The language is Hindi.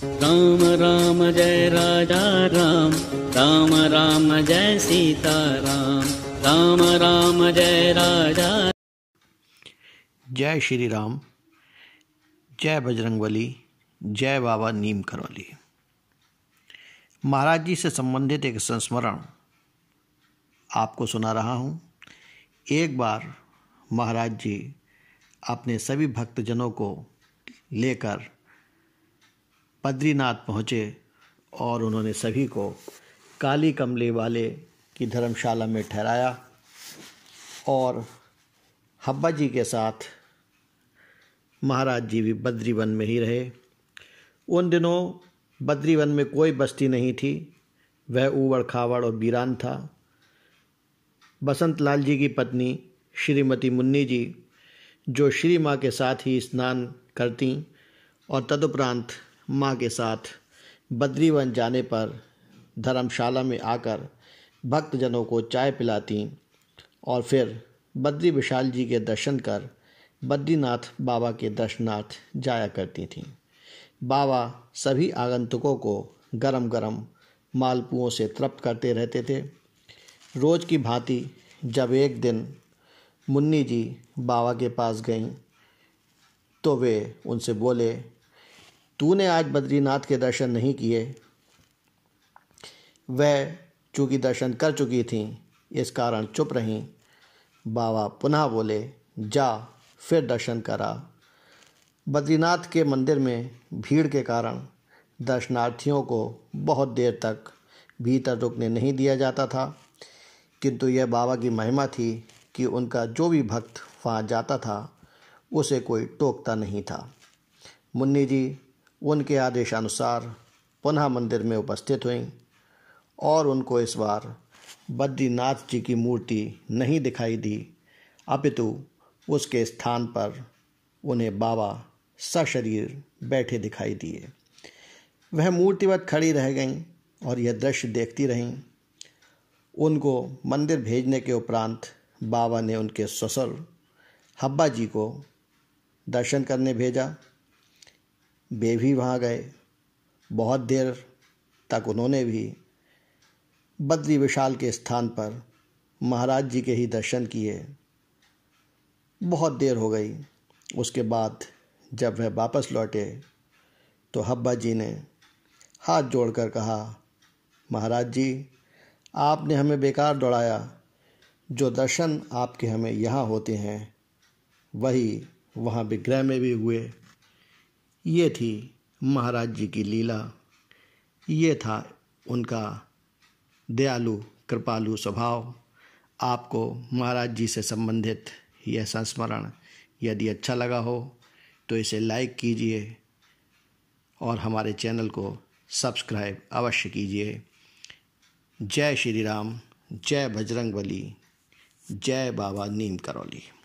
राम राम जय राजा राम, राम राम जय सीता राम, राम राम जय राजा। जय श्री राम, जय बजरंगबली, जय बाबा नीम करौली। महाराज जी से संबंधित एक संस्मरण आपको सुना रहा हूँ। एक बार महाराज जी अपने सभी भक्तजनों को लेकर बद्रीनाथ पहुँचे और उन्होंने सभी को काली कमले वाले की धर्मशाला में ठहराया और हब्बा जी के साथ महाराज जी भी बद्रीवन में ही रहे। उन दिनों बद्रीवन में कोई बस्ती नहीं थी, वह ऊबड़ खाबड़ और वीरान था। बसंत लाल जी की पत्नी श्रीमती मुन्नी जी, जो श्री माँ के साथ ही स्नान करती और तदुपरांत माँ के साथ बद्रीवन जाने पर धर्मशाला में आकर भक्तजनों को चाय पिलाती और फिर बद्री विशाल जी के दर्शन कर बद्रीनाथ बाबा के दर्शनार्थ जाया करती थीं। बाबा सभी आगंतुकों को गरम गरम मालपुओं से तृप्त करते रहते थे। रोज़ की भांति जब एक दिन मुन्नी जी बाबा के पास गईं तो वे उनसे बोले, तूने आज बद्रीनाथ के दर्शन नहीं किए। वह चूँकि दर्शन कर चुकी थीं, इस कारण चुप रहीं। बाबा पुनः बोले, जा फिर दर्शन करा। बद्रीनाथ के मंदिर में भीड़ के कारण दर्शनार्थियों को बहुत देर तक भीतर रुकने नहीं दिया जाता था, किंतु यह बाबा की महिमा थी कि उनका जो भी भक्त वहाँ जाता था उसे कोई टोकता नहीं था। मुन्नी जी उनके आदेशानुसार पुनः मंदिर में उपस्थित हुईं और उनको इस बार बद्रीनाथ जी की मूर्ति नहीं दिखाई दी, अपितु उसके स्थान पर उन्हें बाबा सशरीर बैठे दिखाई दिए। वह मूर्तिवत खड़ी रह गईं और यह दृश्य देखती रहीं। उनको मंदिर भेजने के उपरांत बाबा ने उनके ससुर हब्बा जी को दर्शन करने भेजा। वे भी वहाँ गए। बहुत देर तक उन्होंने भी बद्री विशाल के स्थान पर महाराज जी के ही दर्शन किए। बहुत देर हो गई। उसके बाद जब वह वापस लौटे तो हब्बा जी ने हाथ जोड़कर कहा, महाराज जी, आपने हमें बेकार दौड़ाया। जो दर्शन आपके हमें यहाँ होते हैं वही वहाँ विग्रह में भी हुए। ये थी महाराज जी की लीला। ये था उनका दयालु कृपालु स्वभाव। आपको महाराज जी से संबंधित यह संस्मरण यदि अच्छा लगा हो तो इसे लाइक कीजिए और हमारे चैनल को सब्सक्राइब अवश्य कीजिए। जय श्री राम, जय बजरंगबली, जय बाबा नीम करौली।